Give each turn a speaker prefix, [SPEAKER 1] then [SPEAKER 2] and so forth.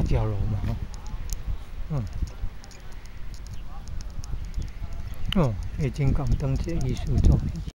[SPEAKER 1] 角楼嘛，哦，已经讲当一个艺术作品。